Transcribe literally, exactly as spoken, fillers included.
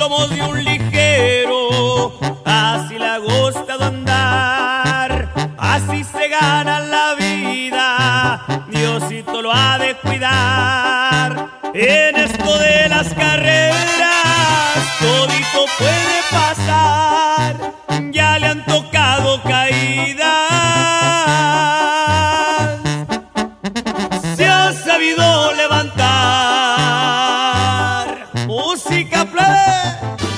somos de un ligero, así le ha gustado andar, así se gana la vida, Diosito lo ha de cuidar. En esto de las carreras todito puede pasar, ya le han tocado caídas, se ha sabido levantar. Música, plebe.